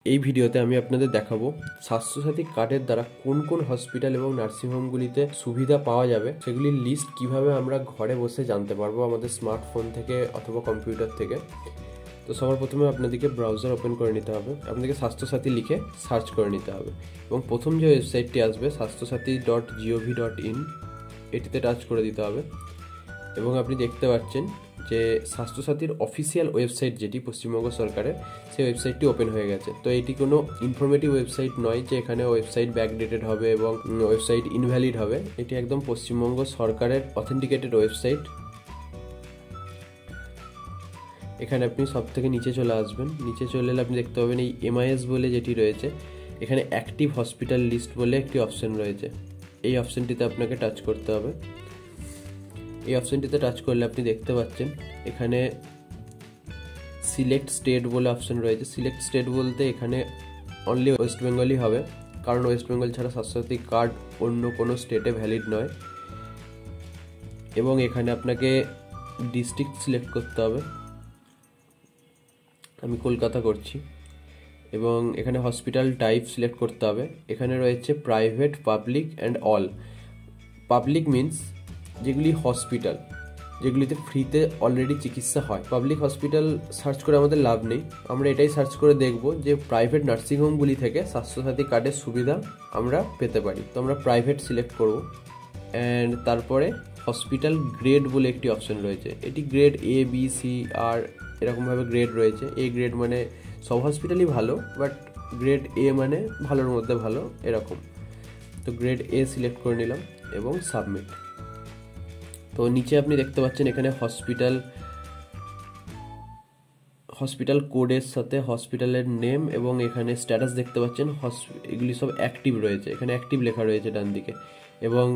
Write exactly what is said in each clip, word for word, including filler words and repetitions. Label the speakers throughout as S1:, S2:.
S1: এই ভিডিওতে আমি আপনাদের দেখাবো স্বাস্থ্যসাথী কার্ডের দ্বারা কোন কোন হসপিটাল এবং নার্সিংহোমগুলিতে সুবিধা পাওয়া যাবে সেগুলির লিস্ট কিভাবে আমরা ঘরে বসে জানতে পারবো আমাদের স্মার্টফোন থেকে অথবা কম্পিউটার থেকে। তো সবার প্রথমে আপনাদেরকে ব্রাউজার ওপেন করে নিতে হবে, আপনাদেরকে স্বাস্থ্যসাথী লিখে সার্চ করে নিতে হবে এবং প্রথম যে ওয়েবসাইটটি আসবে Swasthyasathi dot GOV dot in এটিতে টাচ করে দিতে হবে এবং আপনি দেখতে পাচ্ছেন যে স্বাস্থ্যসাথীর অফিসিয়াল ওয়েবসাইট যেটি পশ্চিমবঙ্গ সরকারের, সেই ওয়েবসাইটটি ওপেন হয়ে গেছে। তো এটি কোনো ইনফরমেটিভ ওয়েবসাইট নয় যে এখানে ওয়েবসাইট ব্যাকডেটেড হবে এবং ওয়েবসাইট ইনভ্যালিড হবে। এটি একদম পশ্চিমবঙ্গ সরকারের অথেন্টিকেটেড ওয়েবসাইট। এখানে আপনি সব থেকে নিচে চলে আসবেন, নিচে চলে এলে আপনি দেখতে পাবেন এই এমআইএস বলে যেটি রয়েছে, এখানে অ্যাক্টিভ হসপিটাল লিস্ট বলে একটি অপশন রয়েছে। এই অপশনটিতে আপনাকে টাচ করতে হবে। এই অপশনটিতে টাচ করলে আপনি দেখতে পাচ্ছেন এখানে সিলেক্ট স্টেট বলে অপশন রয়েছে। সিলেক্ট স্টেট বলতে এখানে অনলি ওয়েস্ট বেঙ্গলই হবে, কারণ ওয়েস্ট বেঙ্গল ছাড়া স্বাস্থ্যসাথী কার্ড অন্য কোনো স্টেটে ভ্যালিড নয়। এবং এখানে আপনাকে ডিস্ট্রিক্ট সিলেক্ট করতে হবে, আমি কলকাতা করছি। এবং এখানে হসপিটাল টাইপ সিলেক্ট করতে হবে। এখানে রয়েছে private, public and all. Public means যেগুলি হসপিটাল যেগুলিতে ফ্রিতে অলরেডি চিকিৎসা হয়। পাবলিক হসপিটাল সার্চ করে আমাদের লাভ নেই, আমরা এটাই সার্চ করে দেখব যে প্রাইভেট নার্সিংহোমগুলি থেকে স্বাস্থ্যসাথী কার্ডের সুবিধা আমরা পেতে পারি। তো আমরা প্রাইভেট সিলেক্ট করব অ্যান্ড তারপরে হসপিটাল গ্রেড বলে একটি অপশন রয়েছে। এটি গ্রেড এ বি সি আর এরকমভাবে গ্রেড রয়েছে। এ গ্রেড মানে সব হসপিটালই ভালো, বাট গ্রেড এ মানে ভালোর মধ্যে ভালো এরকম। তো গ্রেড এ সিলেক্ট করে নিলাম এবং সাবমিট। তো নিচে আপনি দেখতে পাচ্ছেন এখানে হসপিটাল হসপিটাল কোডের সাথে হসপিটালের নেম এবং এখানে স্ট্যাটাস দেখতে পাচ্ছেন এগুলি সব অ্যাক্টিভ রয়েছে, এখানে অ্যাক্টিভ লেখা রয়েছে ডান দিকে। এবং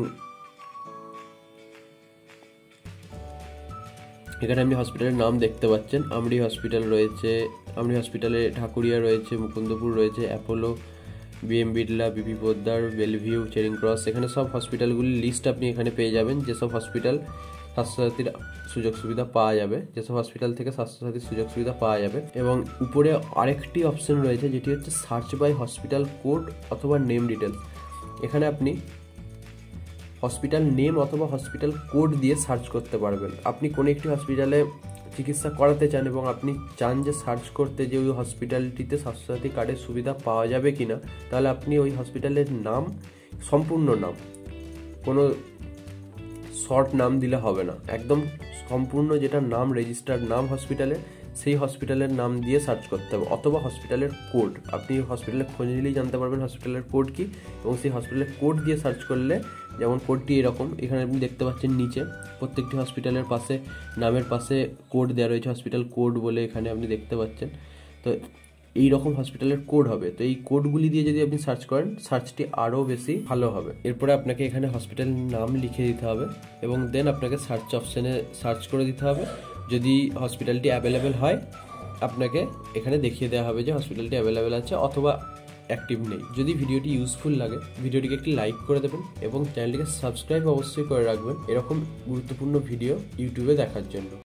S1: এখানে আপনি হসপিটালের নাম দেখতে পাচ্ছেন, আমরি হসপিটাল রয়েছে, আমরি হসপিটালে ঢাকুরিয়া রয়েছে, মুকুন্দপুর রয়েছে, Apollo, BM Birla, BP Poddar, Belle Vue, Charing Cross. এখানে সব হসপিটালগুলির লিস্ট আপনি এখানে পেয়ে যাবেন, যেসব হসপিটাল স্বাস্থ্যসাথীর সুযোগ সুবিধা পাওয়া যাবে, যেসব হসপিটাল থেকে স্বাস্থ্যসাথীর সুযোগ সুবিধা পাওয়া যাবে। এবং উপরে আরেকটি অপশন রয়েছে যেটি হচ্ছে সার্চ বাই হসপিটাল কোড অথবা নেম ডিটেলস। এখানে আপনি হসপিটাল নেম অথবা হসপিটাল কোড দিয়ে সার্চ করতে পারবেন। আপনি কোনো একটি হসপিটালে চিকিৎসা করাতে চান এবং আপনি চান যে সার্চ করতে যে ওই হসপিটালটিতে স্বাস্থ্যসাথী কার্ডের সুবিধা পাওয়া যাবে কিনা, তাহলে আপনি ওই হসপিটালের নাম, সম্পূর্ণ নাম, কোনো শর্ট নাম দিলে হবে না, একদম সম্পূর্ণ যেটা নাম, রেজিস্টার্ড নাম হসপিটালের, সেই হসপিটালের নাম দিয়ে সার্চ করতে হবে। অথবা হসপিটালের কোড, আপনি হসপিটালের খোঁজ নিলেই জানতে পারবেন হসপিটালের কোড কি, এবং সেই হসপিটালের কোড দিয়ে সার্চ করলে, যেমন কোডটি এরকম, এখানে আপনি দেখতে পাচ্ছেন নিচে প্রত্যেকটি হসপিটালের পাশে নামের পাশে কোড দেওয়া রয়েছে, হসপিটাল কোড বলে এখানে আপনি দেখতে পাচ্ছেন। তো এই রকম হসপিটালের কোড হবে। তো এই কোডগুলি দিয়ে যদি আপনি সার্চ করেন, সার্চটি আরও বেশি ভালো হবে। এরপরে আপনাকে এখানে হসপিটালের নাম লিখে দিতে হবে এবং দেন আপনাকে সার্চ অপশানে সার্চ করে দিতে হবে। যদি হসপিটালটি অ্যাভেলেবেল হয় আপনাকে এখানে দেখিয়ে দেওয়া হবে যে হসপিটালটি অ্যাভেলেবেল আছে অথবা অ্যাক্টিভ নেই। যদি ভিডিওটি ইউজফুল লাগে ভিডিওটিকে একটি লাইক করে দেবেন এবং চ্যানেলটিকে সাবস্ক্রাইব অবশ্যই করে রাখবেন এরকম গুরুত্বপূর্ণ ভিডিও ইউটিউবে দেখার জন্য।